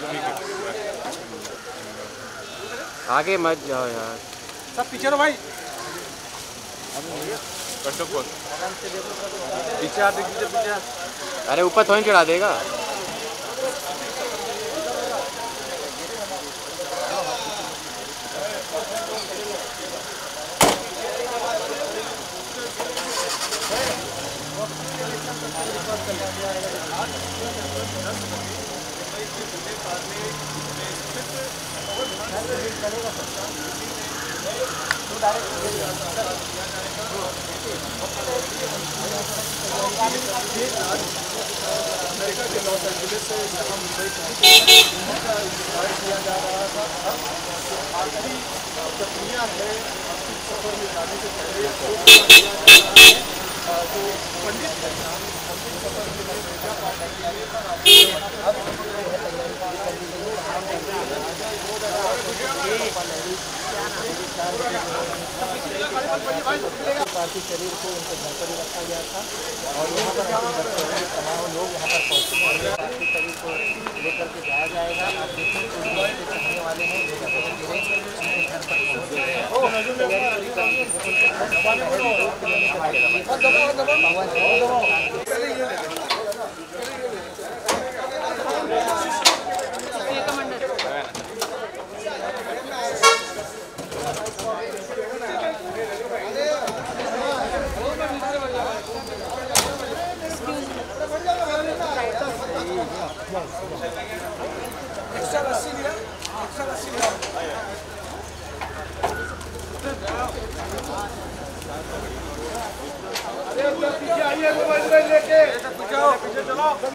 आगे मत जाओ यार, सब पीछे रहो भाई। पीछे आ, पीछे। अरे ऊपर थोड़ी चढ़ा देगा। अमेरिका के लॉस एंजलिस से यहाँ मुंबई किया जा रहा था। आखिरी प्रक्रिया है, अंतिम सफर में जाने से पहले तो पंडित अंतिम सफर में पूजा पाठ पार्थिव शरीर को उनके घर पर ही रखा गया था और यहाँ पर तमाम लोग यहाँ पर पहुँचे हैं। पार्थिव शरीर को लेकर के जाया जाएगा। आप देखें तो के चाहने वाले हैं जो घर पर एक्स्ट्रा लस्सी लिया, एक्स्ट्रा लस्सी लिया। अरे पीछे आइए, मोबाइल लेके पीछे चलो।